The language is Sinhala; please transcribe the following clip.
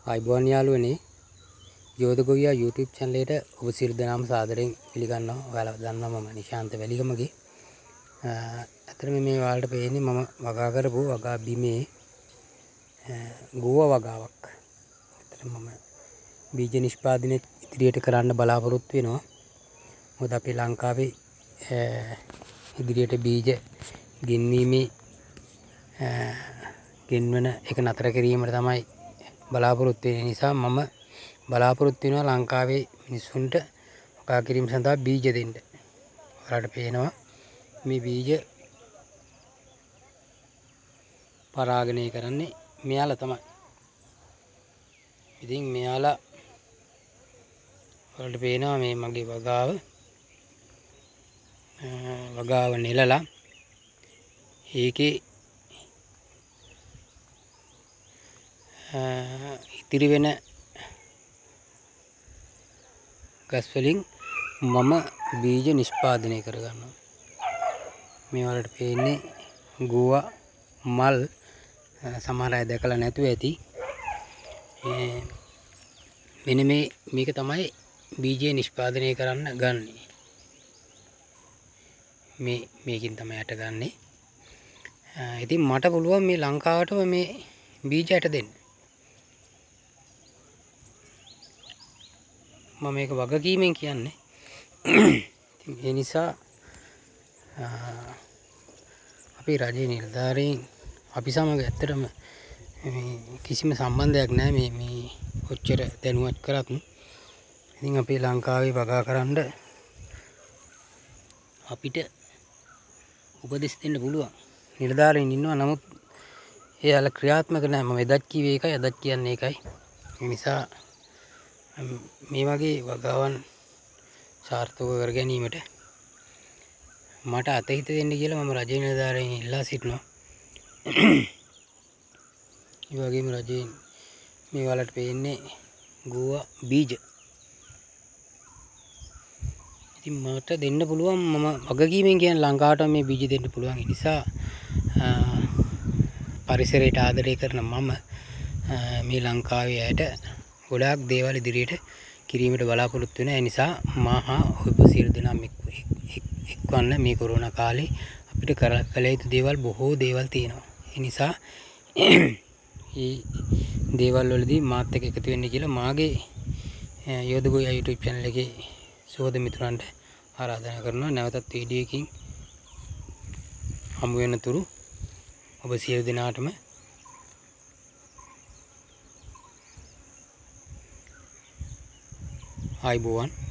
ආයිබෝන් යාළුවනේ ජෝද ගොවියා YouTube channel එකට ඔබ සියලු දෙනාම සාදරයෙන් පිළිගන්නවා. ඔයාලා දන්නවා මම නිශාන්ත වැලිගමගේ. අතරම මේ ඔයාලට පේන්නේ මම වගා කරපු වගා බිමේ ගෝව වගාවක්. අතන මම බීජ නිෂ්පාදනය ඉදිරියට කරන්න බලාපොරොත්තු වෙනවා. මොකද අපේ ලංකාවේ ඉදිරියට බීජ ගෙන්වීමේ ගෙන්වන එක නතර කිරීමට තමයි බලාපොරොත්තු වෙන නිසා මම බලාපොරොත්තු වෙනවා ලංකාවේ මිනිස්සුන්ට වගා කිරීම සඳහා බීජ දෙන්න. ඔයාලට පේනවා මේ බීජ පරාගණය කරන්නේ මෙයාලා තමයි. ඉතින් මෙයාලා ඔයාලට පේනවා මේ මගේ වගාව නෙලලා ඒකේ ඉතිරි වෙන ගස් වලින් මම බීජ නිෂ්පාදනය කරගන්නවා. මේ වලට පේන්නේ ගෝවා මල් සමහර අය දැකලා නැතුව ඇති. මෙන්න මේක තමයි බීජ නිෂ්පාදනය කරන්න ගන්නෙ. මේකින් තමයි යට ගන්නෙ. ඉතින් මට පුළුවන් මේ ලංකාවටම මේ බීජ යට දෙන්න. මම මේක වගකීමෙන් කියන්නේ. ඒ නිසා අපේ රජයේ නිලධාරීන් අපි සමග ඇත්තටම කිසිම සම්බන්ධයක් නැහැ මේ ඔච්චර දැනුවත් කරත්. ඉතින් අපේ ලංකාවේ වගා කරන්න අපිට උපදෙස් දෙන්න පුළුවන් නිලධාරීන් ඉන්නවා. නමුත් එයාලා ක්‍රියාත්මක නැහැ. මම එදත් කිව්වේ ඒකයි අදත් කියන්නේ ඒකයි. ඒ නිසා මේ වගේ වගාවන් සාර්ථක කර ගැනීමට මට අතහිත දෙන්න කියලා මම රජයේ නිලධාරීන් ඉල්ලා සිටිනවා. ඒ වගේම රජයෙන් මේ වලට පේන්නේ ගෝවා බීජ. ඉතින් මට දෙන්න පුළුවන් මම වගකීමෙන් කියන ලංකාවට මේ බීජ දෙන්න පුළුවන්. ඒ නිසා පරිසරයට ආදරය කරන මම මේ ලංකාවේ ඇයට ගොඩාක් දේවල් ඉදිරියට කිරීමට බලාපොරොත්තු වෙනවා. ඒ නිසා මහා ඔබ සියලු දෙනාම එක්වන්න මේ කොරෝනා කාලේ අපිට කළ යුතු දේවල් බොහෝ දේවල් තියෙනවා. ඒ නිසා මේ දේවල් වලදී මාත් එක්ක එකතු වෙන්න කියලා මාගේ යෝධ ගෝයා YouTube channel එකේ සහෝදර මිතුරන්ට ආරාධනා කරනවා. නැවතත් වීඩියෝ එකකින් හමු වෙන තුරු ඔබ සියලු දෙනාටම ආයිබෝවන්.